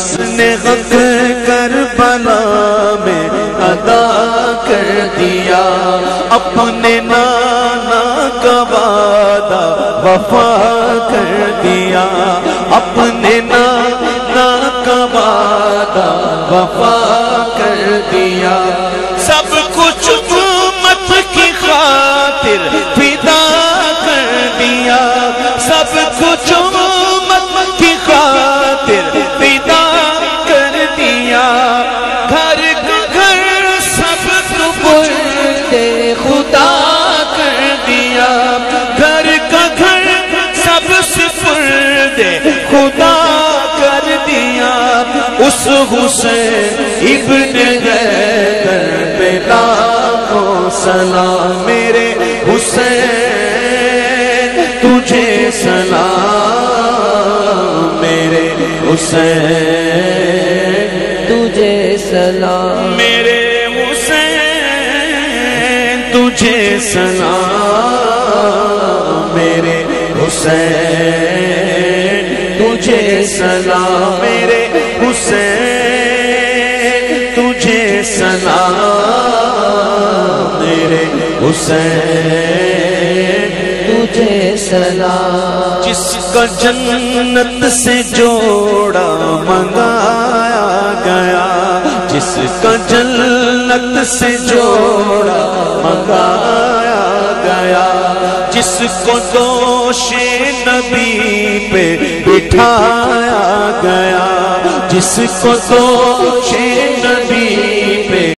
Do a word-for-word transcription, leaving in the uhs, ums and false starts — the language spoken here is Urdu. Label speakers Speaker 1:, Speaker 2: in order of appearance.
Speaker 1: جس نے حق کربلا میں ادا کر دیا، اپنے نانا کا وعدہ وفا کر دیا، اپنے نانا کا وعدہ وفا کر دیا، سب کچھ امت کی خاطر فدا کر دیا، سب کچھ امت کی خاطر فدا کر دیا، گھر کا گھر سب سپرد خدا کر دیا، گھر کا گھر سب سپرد خدا کر دیا، اس حسین ابن حیدر پہ لاکھوں سلام، میرے حسین تجھے سلام، میرے حسین
Speaker 2: تجھے سلام،
Speaker 1: میرے حسین تجھے سلام، میرے حسین تجھے سلام، میرے حسین تجھے سلام، میرے حسین
Speaker 2: تجھے سلام،
Speaker 1: جس کا جنت سے جوڑا منگایا گیا، جس کا جنت سے جوڑا منگایا گیا، جس کو دوش نبی پہ بٹھایا گیا، جس کو دوش نبی